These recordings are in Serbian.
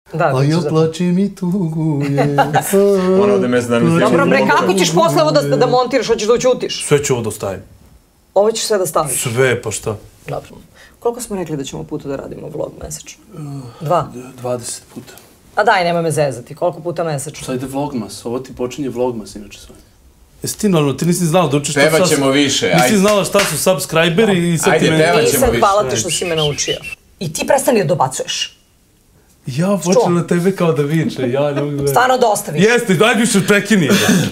A ja plačem i tugujem. Ono da me znam. Dobro bre, kako ćeš posle ovo da montiraš, hoćeš da ućutiš? Sve ću ovo da ostavim. Ovo ćeš sve da staviš? Sve, pa šta? Dobro. Koliko smo rekli da ćemo puta da radimo vlog mesečno? 2? 20 puta. A daj, nemoj me zezati. Koliko puta mesečno? Šta ide vlogmas? Ovo ti počinje vlogmas inače sve. Jesi ti normalno, ti nisi znala da učiš šta... Pevat ćemo više, Nisi znala šta su subscriberi i sad ti meni... Ajde, pevat ćemo više. Nisam, hvala ti što si me naučio. I ti prestani da dobacuješ. Ja počnem na tebe kao da viče, ja ne mogu da... Stvarno dosta više. Jeste, daj više prekini.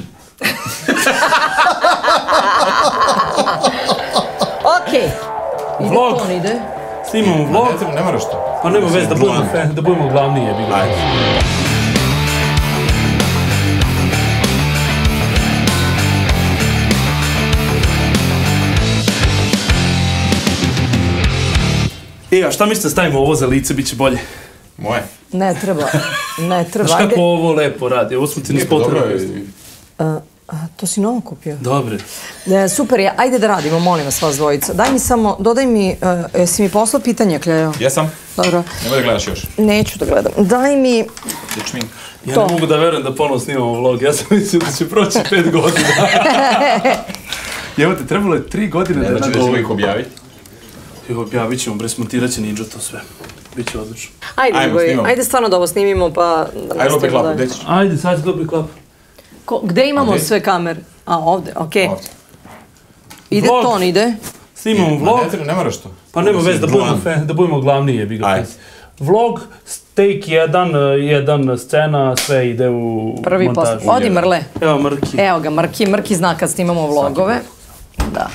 Okej. Vlog. To ide. Snimamo vlog. Ne moraš to. Pa nema veze, da budemo glavni jebi ga. Ajde. A šta mislite da stavimo ovo za lice, bit će bolje? Moje. Ne treba. Znaš kako ovo lepo radi, ovo smo ti niz potrebno. To si novo kupio? Dobre. Super je, ajde da radimo, molim vas dvojica. Daj mi samo, dodaj mi, jesi mi poslao pitanje, Kleo? Jesam. Dobro. Nemoj da gledaš još. Neću da gledam. Daj mi... Ja ne mogu da verujem da ponovo snimamo vlog, ja sam mislio da će proći 5 godina. Evo te, trebalo je 3 godine da znači da ćemo ih objaviti? Objavit ćemo, bre, smontirat će Ninja to sve. Biće odlično. Ajde stvarno da ovo snimimo pa... Ajde lopet klapu, gde ćeš? Ajde, sad ću lopet klapu. Gde imamo sve kamere? A, ovde, okej. Ide ton, ide. Snimamo vlog. Ne moraš to. Pa nema veze, da budemo glavni jebi ga. Vlog, take jedan scena, sve ide u montažu. Odi Mrle. Evo Mrki. Evo ga, Mrki zna kad snimamo vlogove. Da.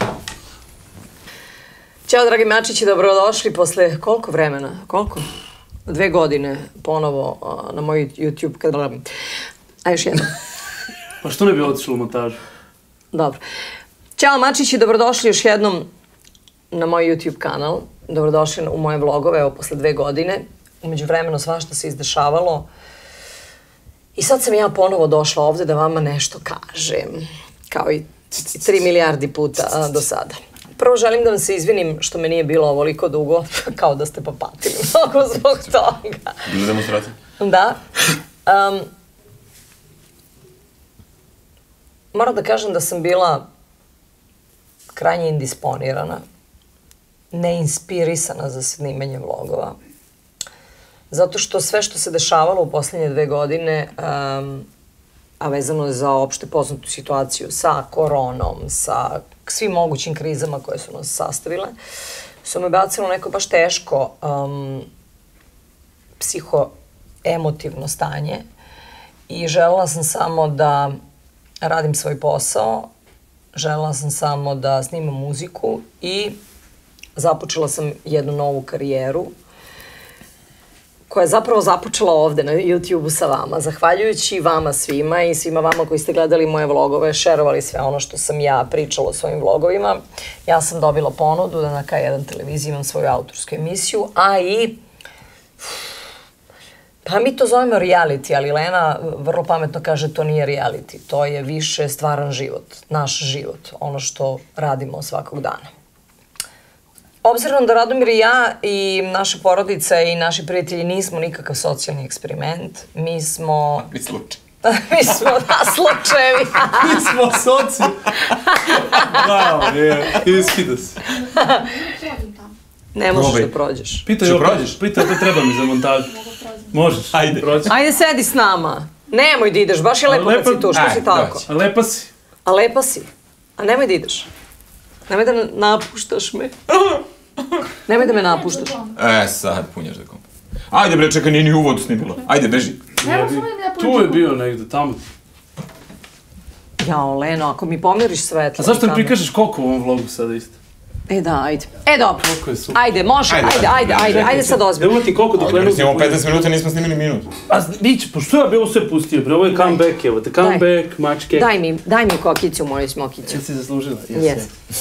Ćao, dragi mačići, dobrodošli posle koliko vremena? Koliko? 2 godine ponovo na moj YouTube kanal. A još jedno. Pa što ne bi otišlo u montažu? Dobro. Ćao mačići, dobrodošli još jednom na moj YouTube kanal. Dobrodošli u moje vlogove, evo posle 2 godine. Umeđu vremenu svašta se izdešavalo. I sad sam ja ponovo došla ovde da vama nešto kažem. Kao i 3 milijardi puta do sada. Prvo želim da vam se izvinim što me nije bilo ovoliko dugo, kao da ste popatili mnogo zbog toga. Bilo demonstracije? Da. Moram da kažem da sam bila krajnje indisponirana, neinspirisana za snimanje vlogova. Zato što sve što se dešavalo u poslednje 2 godine, a vezano je za opšte poznatu situaciju sa koronom, sa svim mogućim krizama koje su nas sastavile, su me bacilo neko baš teško psihoemotivno stanje i želela sam samo da radim svoj posao, želela sam samo da snimam muziku i započela sam jednu novu karijeru koja je zapravo započela ovde na YouTube-u sa vama. Zahvaljujući vama svima i svima vama koji ste gledali moje vlogove, šerovali sve ono što sam ja pričala o svojim vlogovima, ja sam dobila ponudu da na K1 televiziji imam svoju autorsku emisiju, a i pa mi to zovemo reality, ali Lena vrlo pametno kaže to nije reality, to je više stvaran život, naš život, ono što radimo svakog dana. Obzirom da Radomir i ja i naša porodica i naši prijatelji nismo nikakav socijalni eksperiment, mi smo... Mi slučaj. Mi smo slučajevi. Mi smo soci. Bravo, iskida se. Ne možeš da prođeš. Pitaj da treba mi za montažu. Možeš. Ajde. Ajde, sedi s nama. Nemoj da ideš, baš je lepo kad si tu, što si tako? A lepa si. A lepa si. A nemoj da ideš. Nemoj da napuštaš me. Nemoj da me napuštaš. Sad punjaš da kompa. Ajde bre, čekaj, nije ni uvod snimilo. Ajde, beži. Tu je bio negde, tamo. Jao, Leno, ako mi pomiriš svetlo... A zašto mi prikažeš koliko u ovom vlogu sada isto? Da, ajde. Dobro. Koliko je super. Ajde, može, ajde sad ozbiljno. Evo ti koliko dok Lenu... Snimamo 15 minuta, nismo snimili minut. A niće, pa što ja bi ovo sve pustio, bre, ovo je comeback, evo te, comeback, mačke. Daj mi kokicu, moju smokicu. Jesi zaslužila? Jes.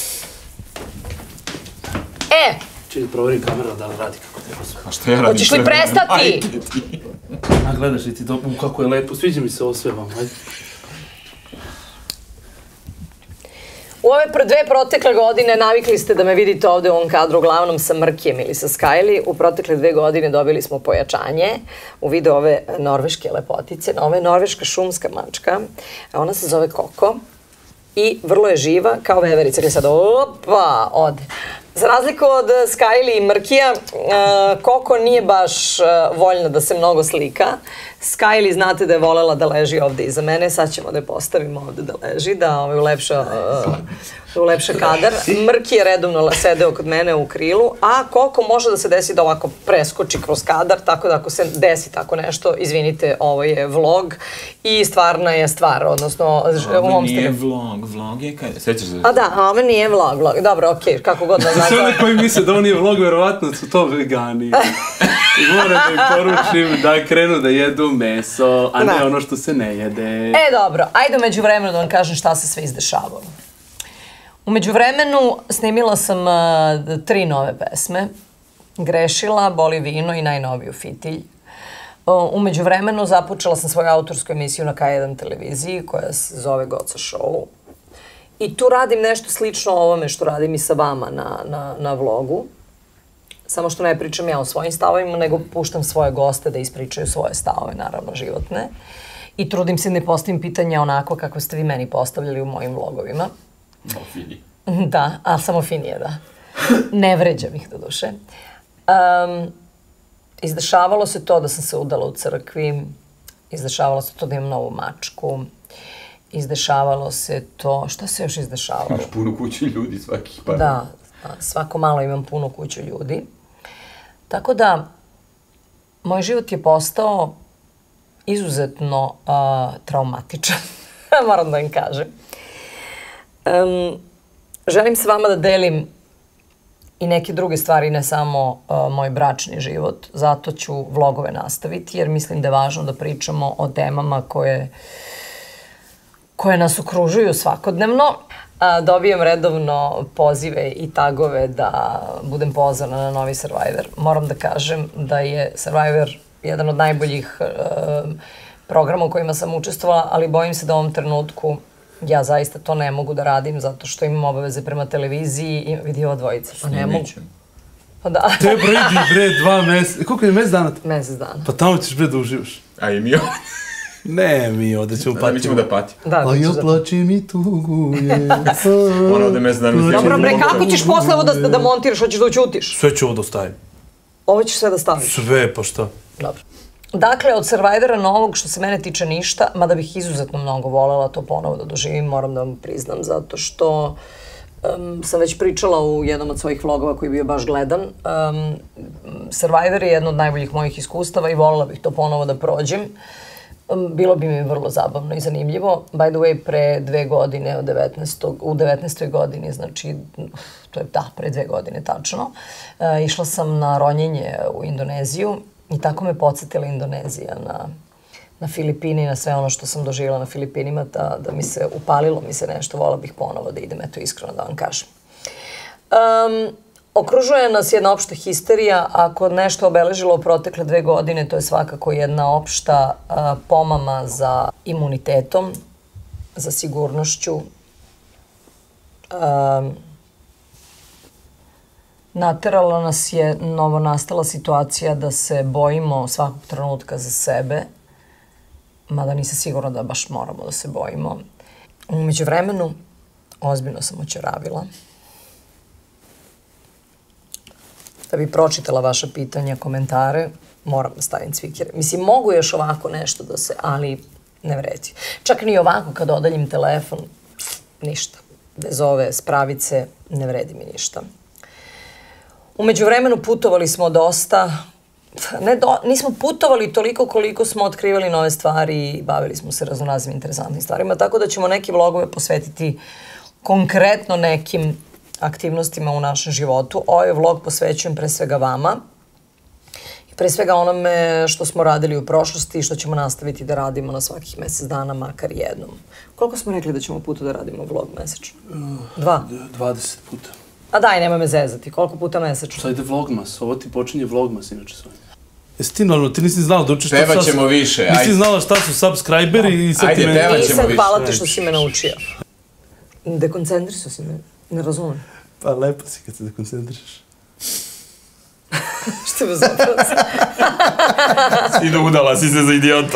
Čekaj, proverim kamera da li radi kako treba sve. A što ja radim? Hoćeš li prestati? Ajde ti. A gledaš li ti kako je lepo, sviđa mi se ovo sve vam, ajde. U ove 2 protekle godine navikli ste da me vidite ovde u ovom kadru, uglavnom sa Mrkijem ili sa Skyli. U protekle 2 godine dobili smo pojačanje u vidu ove norveške lepotice. Ova je norveška šumska mačka, a ona se zove Koko i vrlo je živa kao veverica. Gdje sad, opa, ode. Za razliku od Skyli i Mrkija, Koko nije baš voljna da se mnogo slika. Skyli znate da je volela da leži ovde iza mene, sad ćemo da je postavimo ovde da leži, da ulepša kadar. Mrki je redovno sedeo kod mene u krilu, a Koko može da se desi da ovako preskoči kroz kadar, tako da ako se desi tako nešto, izvinite, ovo je vlog i stvarna je stvar, odnosno... Ovo nije vlog, vlog je kada... Sećaš se? A da, ovo nije vlog, dobro, okej, kako god nazvati. Sve oni koji misle da ovo nije vlog, verovatno su to vegani. Moram da im poručim da krenu da jedu meso, a ne ono što se ne jede. Dobro, ajde umeđu vremenu da vam kažem šta se sve izdešavalo. Umeđu vremenu snimila sam 3 nove pesme. Grešila, Boli vino i najnoviju Fitilj. Umeđu vremenu započela sam svoju autorsku emisiju na K1 televiziji koja se zove Goca Show. I tu radim nešto slično ovome što radim i sa vama na vlogu. Samo što ne pričam ja o svojim stavovima, nego puštam svoje goste da ispričaju svoje stavove, naravno životne. I trudim se da ne postavim pitanja onako kako ste vi meni postavljali u mojim vlogovima. Malo fini. Da, ali samo finije, da. Ne vređam ih, do duše. Izdešavalo se to da sam se udala u crkvi, izdešavalo se to da imam novu mačku, izdešavalo se to... Šta se još izdešavalo? Imaš punu kuću ljudi svakih par. Da, svako malo imam punu kuću ljudi. Tako da, moj život je postao izuzetno traumatičan, moram da im kažem. Želim s vama da delim i neke druge stvari, ne samo moj bračni život. Zato ću vlogove nastaviti, jer mislim da je važno da pričamo o temama koje nas okružuju svakodnevno. Dobijam redovno pozive i tagove da budem pozvana na novi Survivor. Moram da kažem da je Survivor jedan od najboljih programa u kojima sam učestvovala, ali bojim se da u ovom trenutku ja zaista to ne mogu da radim zato što imam obaveze prema televiziji i vidi ova dvojica. Pa ne mogu. Pa da. Te bredi, bre, 2 meseca. Koliko je mesec dana? Mesec dana. Pa tamo ćeš, bre, da uživaš. A i mi ovdje? Ne, mi ovdje ćemo patiti. Mi ćemo da patimo. A ja plačem i tugujem. Ono ovdje mesec dana. Dobro, bre, kako ćeš posle ovo da montiraš, hoćeš da učutiš? Sve ću ovo da ostavim. Ovo ćeš sve da staviš? Sve, pa šta? Dobro. Dakle, od Survivora novog, što se mene tiče ništa, mada bih izuzetno mnogo volela to ponovo da doživim, moram da vam priznam, zato što sam već pričala u jednom od svojih vlogova koji je bio baš gledan. Survivor je jedno od najboljih mojih iskustava i volela bih to ponovo da prođem. Bilo bi mi vrlo zabavno i zanimljivo. By the way, pre 2 godine, u 19. godini, znači, to je da, pre 2 godine tačno, išla sam na ronjenje u Indoneziju i tako me podsjetila Indonezija na Filipini, na sve ono što sam doživjela na Filipinima, da mi se upalilo, mi se nešto, vola bih ponovo da idem, eto iskreno da vam kažem. Okružuje nas jedna opšta histerija. Ako nešto obeležilo u protekle 2 godine, to je svakako jedna opšta pomama za imunitetom, za sigurnošću. Naterala nas je novonastala situacija da se bojimo svakog trenutka za sebe, mada nisam sigurna da baš moramo da se bojimo. Umeđu vremenu, ozbiljno sam očaravila. Da bi pročitala vaša pitanja, komentare, moram da stavim cvikere. Mislim, mogu još ovako nešto da se, ali ne vredi. Čak ni ovako kad odaljim telefon, ništa. Bez ove spravice ne vredi mi ništa. Umeđu vremenu putovali smo dosta. Nismo putovali toliko koliko smo otkrivali nove stvari i bavili smo se raznoraznim interesantnim stvarima. Tako da ćemo neke vlogove posvetiti konkretno nekim aktivnostima u našem životu. Ovaj vlog posvećujem pre svega vama i pre svega onome što smo radili u prošlosti i što ćemo nastaviti da radimo na svakih mesec dana, makar jednom. Koliko smo rekli da ćemo puta da radimo vlog mesečno? 2? 20 puta. A daj, nemoj me zezati. Koliko puta mesečno? Šta ide vlogmas? Ovo ti počinje vlogmas, inače svoj. Jesi ti normalno, ti nisi znala da učiš... Pevat ćemo više, ajde. Nisi znala šta su subscriberi i sad ti mene... Ajde, pevat ćemo više. Nisam, hvala ti što si me naučio. Dekoncentrisao si me, ne razumem. Pa lepo si kad se dekoncentrišeš. Što me zapravo se? I da udala si se za idiota.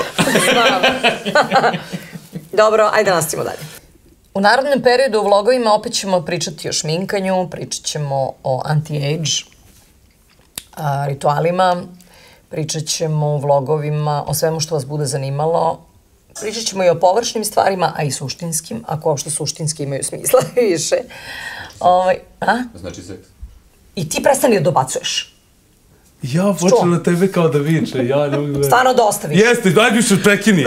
Dobro, ajde nastavimo dalje. U narednom periodu u vlogovima opet ćemo pričati o šminkanju, pričat ćemo o anti-age ritualima, pričat ćemo u vlogovima o svemu što vas bude zanimalo, pričat ćemo i o površnim stvarima, a i suštinskim, ako uopšte suštinski imaju smisla više. Znači seks. I ti prestani da dobacuješ. Ja počnem na tebe kao da viče, ja ne mogu... Stvarno dosta više. Jeste, daj mi što prekini.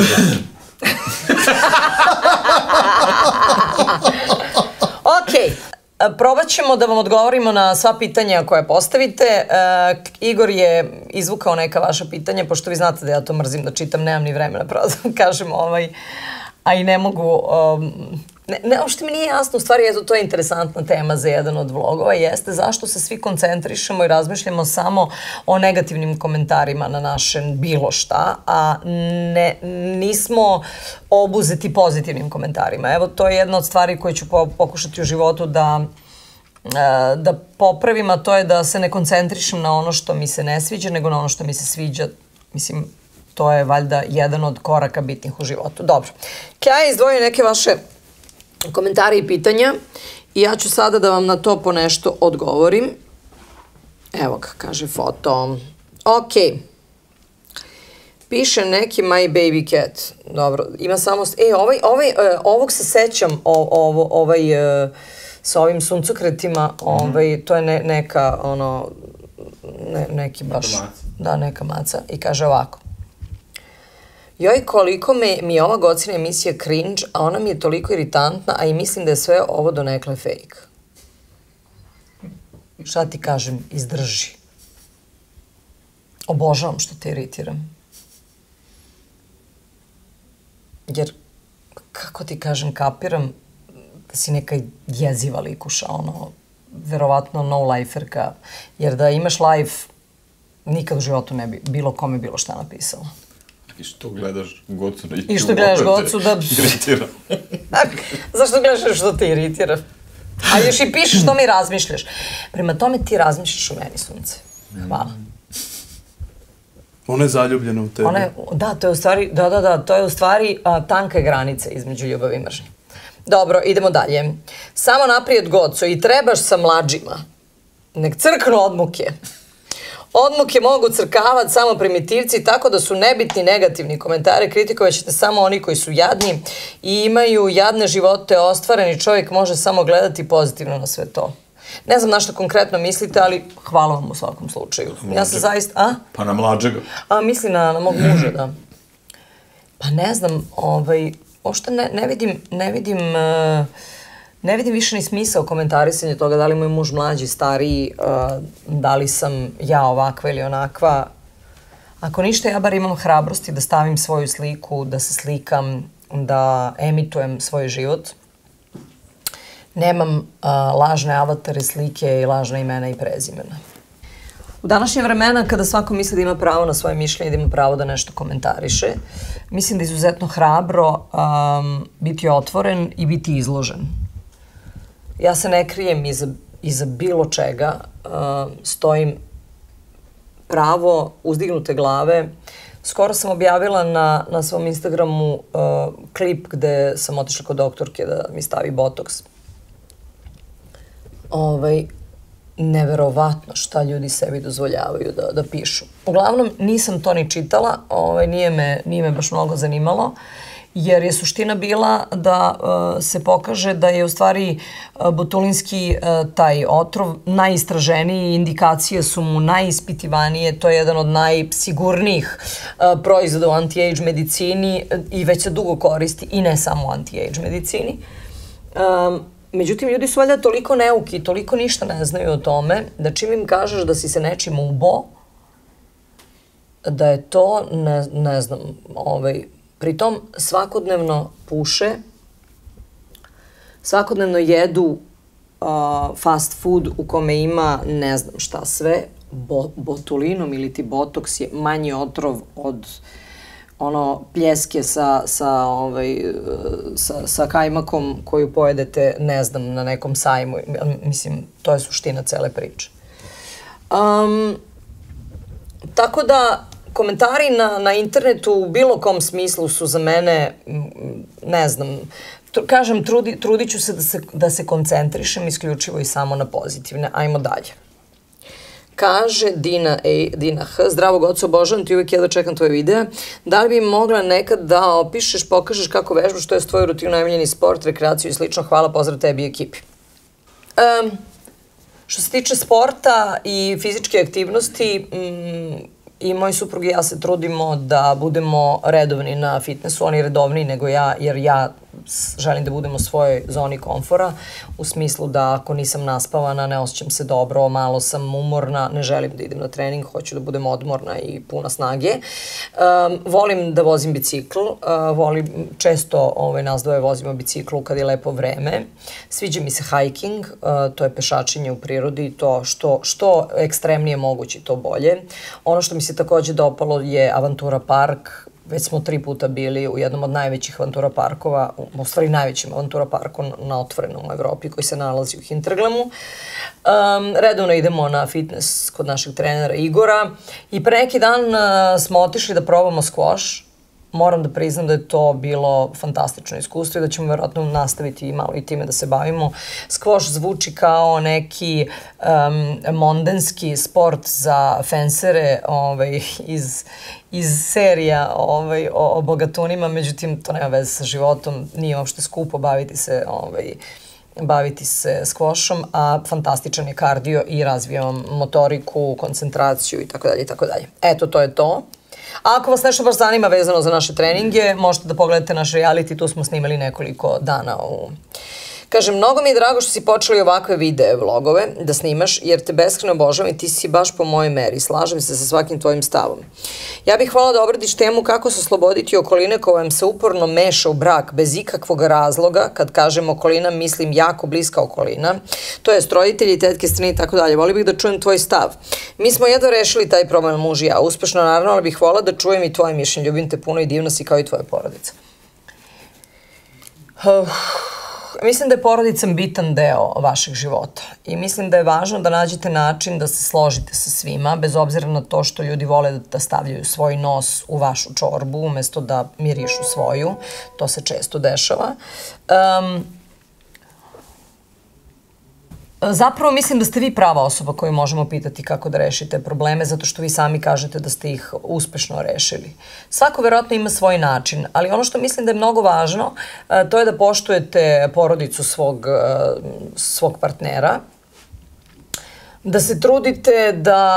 Okej. Probat ćemo da vam odgovorimo na sva pitanja koje postavite. Igor je izvukao neka vaša pitanja, pošto vi znate da ja to mrzim da čitam, nemam ni vremena, pravo da kažem, a i ne mogu... Uopšte mi nije jasno, u stvari, eto, to je interesantna tema za jedan od vlogova, jeste zašto se svi koncentrišemo i razmišljamo samo o negativnim komentarima na našem bilo šta, a nismo obuzeti pozitivnim komentarima. Evo, to je jedna od stvari koje ću pokušati u životu da popravim, a to je da se ne koncentrišem na ono što mi se ne sviđa, nego na ono što mi se sviđa. Mislim, to je valjda jedan od koraka bitnih u životu. Dobro. Kja je izdvojio neke vaše komentare i pitanja i ja ću sada da vam na to po nešto odgovorim. Evo ga, kaže foto. Ok. Piše neki my baby cat. Dobro, ima samo... ovog se sećam, sa ovim suncokretima, to je neka, neki baš... Da, neka maca. I kaže ovako. Joj, koliko mi je ova Gocina emisija cringe, a ona mi je toliko iritantna, a i mislim da je sve ovo donekle fake. Šta ti kažem? Izdrži. Obožavam što te iritiram. Jer, kako ti kažem, kapiram da si neka jeziva likuša, verovatno no-liferka, jer da imaš life, nikad u životu ne bi bilo kome bilo šta napisala. I što gledaš Gocu na YouTube? I što gledaš Gocu da... Iritira. Zašto gledaš što te iritira? A još i pišeš što mi razmišljaš. Prema tome ti razmišljaš o meni, sunce. Hvala. Ona je zaljubljena u tebi. Da, to je u stvari tanka granica između ljubavi i mržnje. Dobro, idemo dalje. Samo naprijed, Goco, i trebaš sa mlađima. Nek crknu odmuke. Odmuke mogu crkavati samo primitivci, tako da su nebitni negativni komentari. Kritikovat ćete samo oni koji su jadni i imaju jadne živote ostvareni. Čovjek može samo gledati pozitivno na sve to. Ne znam na što konkretno mislite, ali hvala vam u svakom slučaju. Ja se zaista... Pa na mlađega. Misli na mog muža, da. Pa ne znam, uopšte ne vidim više ni smisao komentarisanja toga da li moj muž mlađi, stariji, da li sam ja ovakva ili onakva. Ako ništa, ja bar imam hrabrosti da stavim svoju sliku, da se slikam, da emitujem svoj život. Nemam lažne avatare, slike i lažna imena i prezimena. U današnje vremena, kada svako misli da ima pravo na svoje mišljenje, da ima pravo da nešto komentariše, mislim da je izuzetno hrabro biti otvoren i biti izložen. Ja se ne krijem iza bilo čega, stojim pravo, uzdignute glave. Skoro sam objavila na svom Instagramu klip gde sam otišla kod doktorke da mi stavi botoks. Neverovatno šta ljudi sebi dozvoljavaju da pišu. Uglavnom, nisam to ni čitala, nije me baš mnogo zanimalo, jer je suština bila da se pokaže da je u stvari botulinski taj otrov najistraženiji, indikacije su mu najispitivanije, to je jedan od najsigurnijih proizvoda u anti-age medicini i već se dugo koristi i ne samo u anti-age medicini. Međutim, ljudi su valjda toliko neuki, toliko ništa ne znaju o tome, da čim im kažeš da si se nečim ubo, da je to, ne znam, pritom svakodnevno puše, svakodnevno jedu fast food u kome ima ne znam šta sve, botulinom ili ti botoks je manji otrov ono pljeske sa kajmakom koju pojedete, ne znam, na nekom sajmu. Mislim, to je suština cele priče. Tako da, komentari na internetu u bilo kom smislu su za mene, ne znam, kažem, trudit ću se da se koncentrišem isključivo i samo na pozitivne. Ajmo dalje. Kaže Dina H. Zdravo, Goco, obožavam ti, uvijek jedva čekam tvoje videa. Da li bi mogla nekad da opišeš, pokažeš kako vežbaš, što je tvoj rutin, najmiljeni sport, rekreaciju i slično? Hvala, pozdrav tebi i ekipi. Što se tiče sporta i fizičke aktivnosti, i moj suprug i ja se trudimo da budemo redovni na fitnessu, oni redovniji nego ja, jer ja želim da budem u svojoj zoni komfora, u smislu da ako nisam naspavana, ne osjećam se dobro, malo sam umorna, ne želim da idem na trening, hoću da budem odmorna i puna snage. Volim da vozim bicikl, često nas dvoje vozimo biciklu kad je lepo vreme. Sviđa mi se hiking, to je pešačenje u prirodi, to što ekstremnije moguće, to bolje. Ono što mi se takođe dopalo je Avantura park. Već smo 3 puta bili u jednom od najvećih avantura parkova, u stvari najvećem avantura parku na otvorenom u Evropi, koji se nalazi u Hinterglemu. Redovno idemo na fitness kod našeg trenera Igora i pre neki dan smo otišli da probamo squash. Moram da priznam da je to bilo fantastično iskustvo i da ćemo verovatno nastaviti malo i time da se bavimo. Squash zvuči kao neki mondenski sport za fensere iz serija o bogatunima, međutim to nema veze sa životom, nije uopšte skupo baviti se skvošom, a fantastičan je kardio i razvija vam motoriku, koncentraciju itd. Eto, to je to. A ako vas nešto baš zanima vezano za naše treninge, možete da pogledate naš reality, tu smo snimali nekoliko dana. Kaže, mnogo mi je drago što si počeli ovakve videe, vlogove, da snimaš, jer te beskreno obožavam i ti si baš po mojoj meri. Slažem se sa svakim tvojim stavom. Ja bih hvala da obradiš temu kako se osloboditi okoline koja se uporno meša u brak bez ikakvog razloga. Kad kažem okolina, mislim jako bliska okolina. To jest roditelji, tetke, strane i tako dalje. Volio bih da čujem tvoj stav. Mi smo jedva rešili taj problem, muž i ja. Uspešno, naravno, ali bih hvala da čujem i tvoje mišljenje. Ljubim te puno i divno si kao i tvoja porodica. Mislim da je porodica bitan deo vašeg života i mislim da je važno da nađete način da se složite sa svima, bez obzira na to što ljudi vole da stavljaju svoj nos u vašu čorbu umesto da mirišu svoju. To se često dešava. Zapravo mislim da ste vi prava osoba koju možemo pitati kako da rešite probleme, zato što vi sami kažete da ste ih uspešno rešili. Svako verovatno ima svoj način, ali ono što mislim da je mnogo važno, to je da poštujete porodicu svog partnera, da se trudite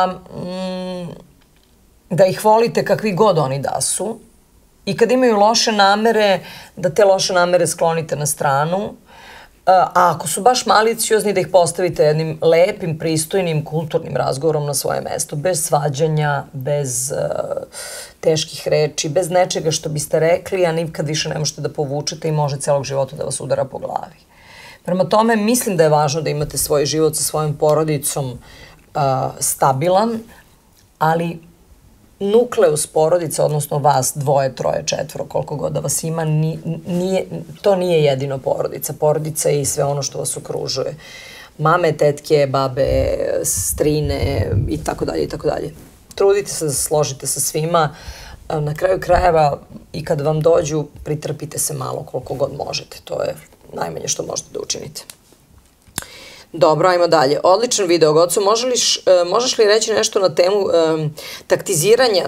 da ih volite kakvi god oni da su i kad imaju loše namere, da te loše namere sklonite na stranu. A ako su baš maliciozni, da ih postavite jednim lepim, pristojnim, kulturnim razgovorom na svoje mesto, bez svađanja, bez teških reči, bez nečega što biste rekli, a nikad više ne možete da povučete i može celog života da vas udara po glavi. Prema tome, mislim da je važno da imate svoj život sa svojom porodicom stabilan, ali nukleus porodice, odnosno vas dvoje, troje, četvoro, koliko god da vas ima, to nije jedino porodica. Porodica je i sve ono što vas okružuje. Mame, tetke, babe, strine i tako dalje i tako dalje. Trudite se da se složite sa svima. Na kraju krajeva i kad vam dođu, pritrpite se malo koliko god možete. To je najmanje što možete da učinite. Dobro, ajmo dalje. Odličan video, Goco. Možeš li reći nešto na temu taktiziranja?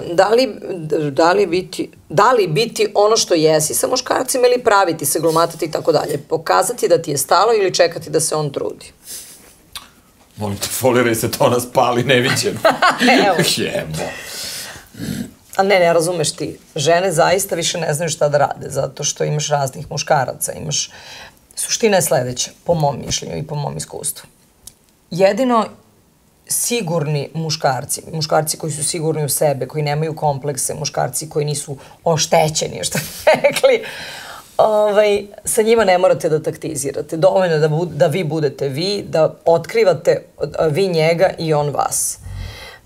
Da li biti ono što jesi sa muškarcima ili praviti se, glumatati i tako dalje? Pokazati da ti je stalo ili čekati da se on trudi? Molim te, foliraj se, to nas pali, ne viđem. Evo. Jebo. A ne razumeš ti. Žene zaista više ne znaju šta da rade, zato što imaš raznih muškaraca, imaš... Suština je sledeća, po mom mišljenju i po mom iskustvu. Jedino sigurni muškarci koji su sigurni u sebe, koji nemaju komplekse, muškarci koji nisu oštećeni, što rekli, sa njima ne morate da taktizirate. Dovoljno je da vi budete vi, da otkrivate vi njega i on vas.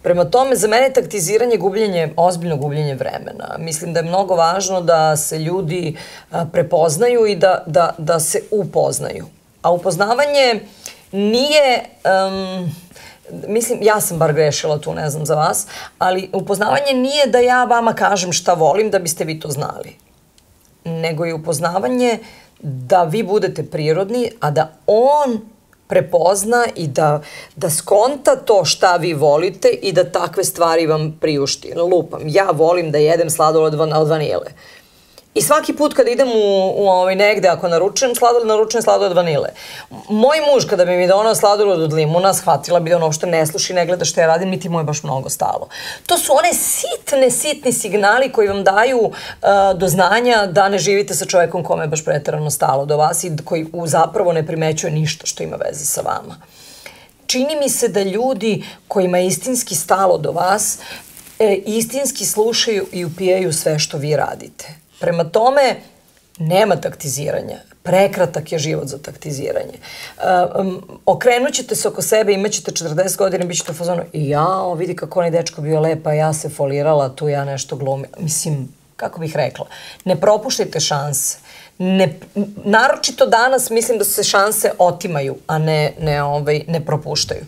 Prema tome, za mene je taktiziranje ozbiljno gubljenje vremena. Mislim da je mnogo važno da se ljudi prepoznaju i da se upoznaju. A upoznavanje nije... Mislim, ja sam bar grešila tu, ne znam za vas, ali upoznavanje nije da ja vama kažem šta volim da biste vi to znali. Nego je upoznavanje da vi budete prirodni, a da on prepozna i da skonta to šta vi volite i da takve stvari vam priušti. Lupam, ja volim da jedem sladoled od vanile. I svaki put kada idem negde, ako naručujem sladoled od vanile. Moj muž, kada bi mi donao sladoled od limuna, shvatila bi da on uopšte ne sluša i ne gleda što ja radim, niti mu je baš mnogo stalo. To su one sitni signali koji vam daju do znanja da ne živite sa čovekom kome je baš preterano stalo do vas i koji zapravo ne primećuje ništa što ima veze sa vama. Čini mi se da ljudi kojima je istinski stalo do vas, istinski slušaju i upijaju sve što vi radite. Prema tome, nema taktiziranja. Prekratak je život za taktiziranje. Okrenut ćete se oko sebe, imat ćete 40 godina i bit ćete u fazonu jao, vidi kako onaj dečko bio lepa, ja se folirala, tu ja nešto glumim. Mislim, kako bih rekla, ne propuštajte šanse. Naročito danas mislim da se šanse otimaju, a ne propuštaju.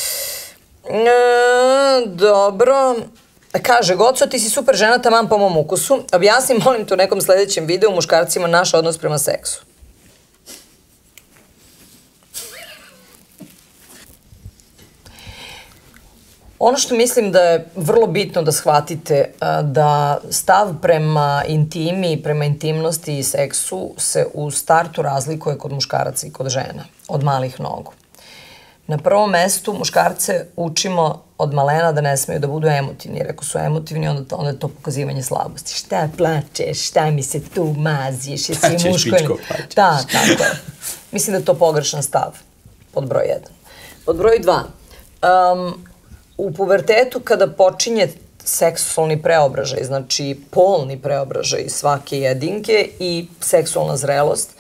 Dobro... Kaže, Goco, ti si super žena, taman po mom ukusu. Objasni, molim te, u nekom sledećem videu muškarcima naš odnos prema seksu. Ono što mislim da je vrlo bitno da shvatite da stav prema intimi, prema intimnosti i seksu se u startu razlikuje kod muškaraca i kod žena, od malih nogu. Na prvom mestu muškarce učimo od malena da ne smeju da budu emotivni, jer ako su emotivni, onda je to pokazivanje slabosti. Šta plačeš, šta mi se tu maziš, jesi muško ili... Da, tako je. Mislim da je to pogrešan stav, pod broj 1. Pod broj 2, u pubertetu kada počinje seksualni preobražaj, znači polni preobražaj svake jedinke i seksualna zrelost,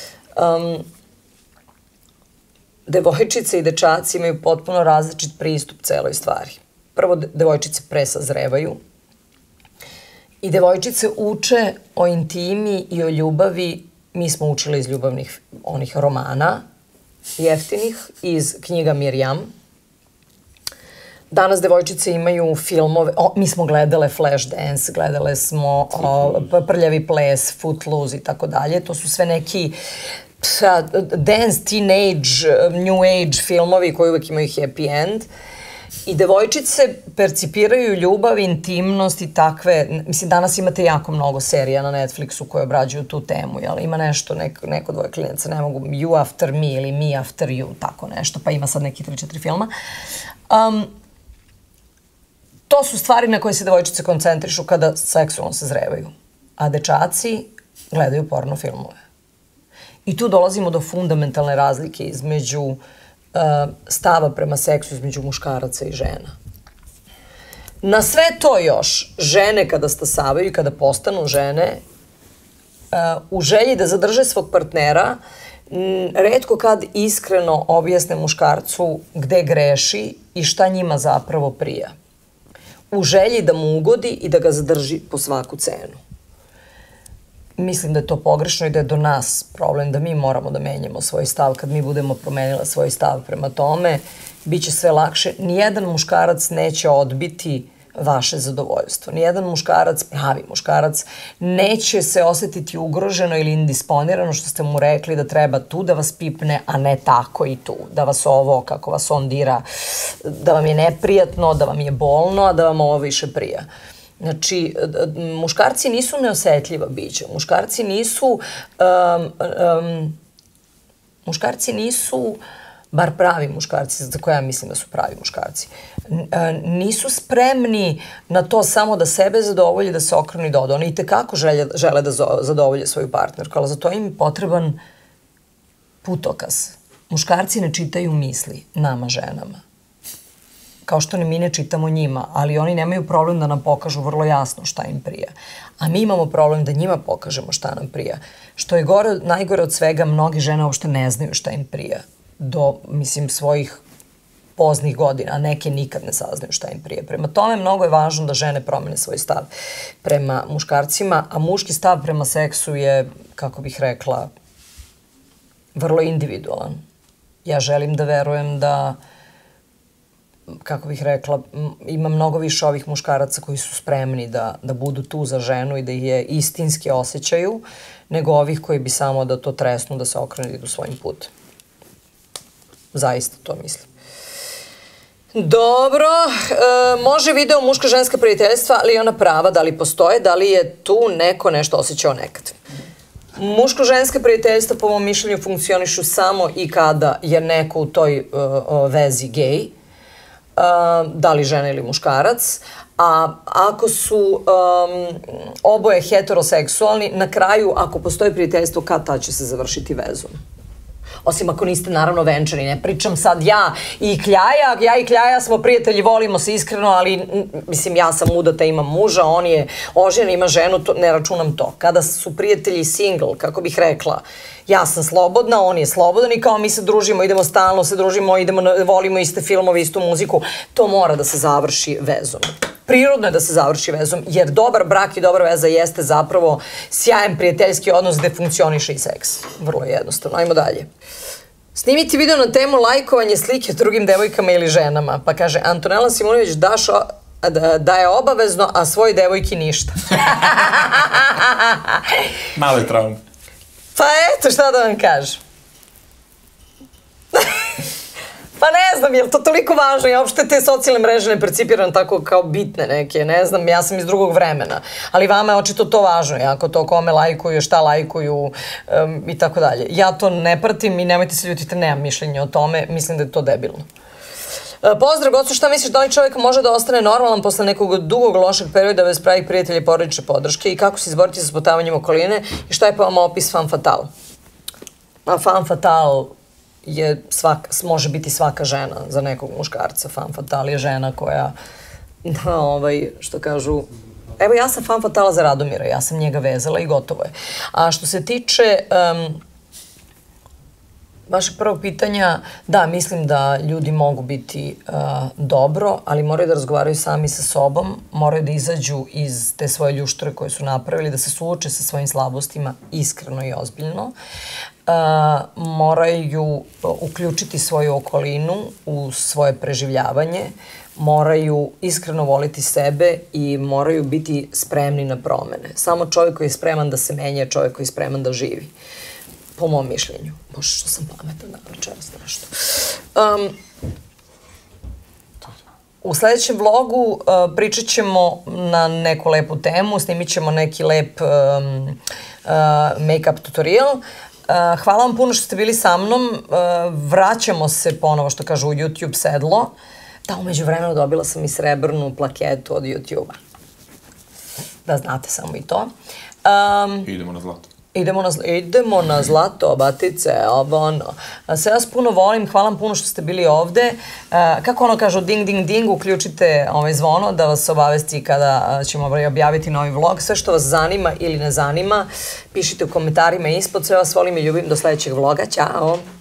devojčice i dečaci imaju potpuno različit pristup celoj stvari. Prvo, devojčice presazrevaju i devojčice uče o intimi i o ljubavi. Mi smo učili iz ljubavnih onih romana jeftinih, iz knjiga Mirjam. Danas devojčice imaju filmove, mi smo gledale Flashdance, gledale smo Prljavi ples, Footloose i tako dalje. To su sve neki dance, teenage, new age filmovi koji uvek imaju happy end. I devojčice percipiraju ljubav, intimnost i takve, mislim danas imate jako mnogo serija na Netflixu koje obrađuju tu temu, jel? Ima nešto, neko dvoje klinaca, ne mogu, You After Me ili Me After You, tako nešto, pa ima sad neki 3-4 filma. To su stvari na koje se devojčice koncentrišu kada seksualno sazrevaju, a dečaci gledaju porno filmove. I tu dolazimo do fundamentalne razlike između stava prema seksu između muškaraca i žena. Na sve to još, žene kada stasavaju i kada postanu žene, u želji da zadrže svog partnera, retko kad iskreno objasne muškarcu gde greši i šta njima zapravo prija. U želji da mu ugodi i da ga zadrži po svaku cenu. Mislim da je to pogrešno i da je do nas problem da mi moramo da menjamo svoj stav. Kad mi budemo promenila svoj stav prema tome, bit će sve lakše. Nijedan muškarac neće odbiti vaše zadovoljstvo. Nijedan muškarac, pravi muškarac, neće se osetiti ugroženo ili indisponirano što ste mu rekli da treba tu da vas pipne, a ne tako i tu. Da vas ovo, kako vas on dira, da vam je neprijatno, da vam je bolno, a da vam ovo više prija. Znači, muškarci nisu neosetljiva bića. Muškarci nisu, bar pravi muškarci, za koje ja mislim da su pravi muškarci, nisu spremni na to samo da sebe zadovolje, da se okrenu i da odu. Oni itekako žele da zadovolje svoju partnerku, ali za to im je potreban putokaz. Muškarci ne čitaju misli nama, ženama. Kao što mi ne čitamo njima, ali oni nemaju problem da nam pokažu vrlo jasno šta im prija. A mi imamo problem da njima pokažemo šta nam prija. Što je najgore od svega, mnogi žene uopšte ne znaju šta im prija. Do, mislim, svojih poznih godina, a neke nikad ne saznaju šta im prije. Prema tome, mnogo je važno da žene promene svoj stav prema muškarcima, a muški stav prema seksu je, kako bih rekla, vrlo individualan. Ja želim da verujem da, kako bih rekla, ima mnogo više ovih muškaraca koji su spremni da budu tu za ženu i da je istinski osjećaju, nego ovih koji bi samo da to tresnu, da se okrenu i idu svojim putem. Zaista to mislim. Dobro, može video muško-ženska prijateljstva, ali i ona prava, da li postoje, da li je tu neko nešto osjećao nekad. Muško-ženska prijateljstva, po mom mišljenju, funkcionišu samo i kada je neko u toj vezi gej, da li žena ili muškarac, a ako su oboje heteroseksualni, na kraju, ako postoji prijateljstvo, kad tad će se završiti vezom. Osim ako niste naravno venčani, ne pričam sad ja i Kljaja smo prijatelji, volimo se iskreno, ali mislim ja sam udata, imam muža, on je oženjen, ima ženu, ne računam to. Kada su prijatelji single, kako bih rekla, ja sam slobodna, on je slobodan i kao mi se družimo, idemo stalno, se družimo, volimo iste filmove, istu muziku, to mora da se završi vezom. Prirodno je da se završi vezom, jer dobar brak i dobra veza jeste zapravo sjajan prijateljski odnos gde funkcioniše i seks. Vrlo jednostavno. Ajmo dalje. Snimiti video na temu lajkovanje slike drugim devojkama ili ženama. Pa kaže, Antonela Simonović da je obavezno, a svoj devojki ništa. Male traume. Pa eto, šta da vam kažem. Pa ne znam, je li to toliko važno? Ja uopšte te socijalne mreže ne percipiram tako kao bitne neke, ne znam, ja sam iz drugog vremena. Ali vama je očito to važno, jako to kome lajkuju, šta lajkuju i tako dalje. Ja to ne pratim i nemojte se ljutiti, nemam mišljenje o tome, mislim da je to debilno. Pozdrav, Gocu, šta misliš da ovaj čovjek može da ostane normalan posle nekog dugog lošeg perioda bez pravih prijatelja i porodične podrške i kako se izboriti sa spotavanjem okoline i šta je po vama opis femme fatale? Femme fatale može biti svaka žena za nekog muškarca. Femme fatale je žena koja, što kažu, evo ja sam femme fatale za Radomira, ja sam njega vezala i gotovo je. A što se tiče vašeg prvog pitanja, da, mislim da ljudi mogu biti dobro, ali moraju da razgovaraju sami sa sobom, moraju da izađu iz te svoje ljušture koje su napravili, da se suoče sa svojim slabostima iskreno i ozbiljno. Moraju uključiti svoju okolinu u svoje preživljavanje, moraju iskreno voliti sebe i moraju biti spremni na promene. Samo čovjek koji je spreman da se menja je čovjek koji je spreman da živi. Po mom mišljenju. Bože, što sam pametan da večeras nešto. U sledećem vlogu pričat ćemo na neku lepu temu, snimit ćemo neki lep make-up tutorial. Hvala vam puno što ste bili sa mnom. Vraćamo se ponovo, što kažu, u YouTube sedlo. Da, umeđu vremenu dobila sam i srebrnu plaketu od YouTube-a. Da znate samo i to. Idemo na zlato. Idemo na zlato, batice, ovo ono. Sve vas puno volim, hvala vam puno što ste bili ovde. Kako ono kažu, ding, ding, ding, uključite ovaj zvono da vas obavesti kada ćemo objaviti novi vlog. Sve što vas zanima ili ne zanima, pišite u komentarima ispod. Sve vas volim i ljubim, do sledećeg vloga. Ćao!